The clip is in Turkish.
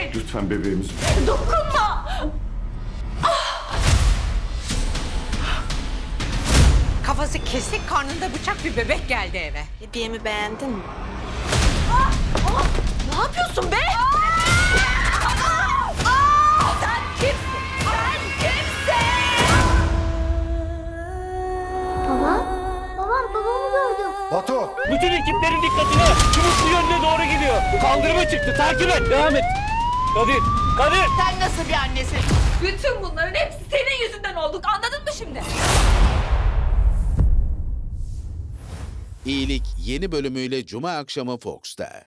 Lütfen bebeğimiz. Dokunma! Kafası kesik, karnında bıçak bir bebek geldi eve. Hediyemi beğendin mi? Ne yapıyorsun be? Sen kimsin? Sen kimsin? Babamı gördüm. Batu! Bütün ekiplerin dikkatine. Çubuklu yönüne doğru gidiyor. Kaldırıma çıktı. Takip et. Devam et. Kadir. Kadir. Sen nasıl bir annesin? Bütün bunların hepsi senin yüzünden olduk. Anladın mı şimdi? İyilik yeni bölümüyle Cuma akşamı Fox'ta.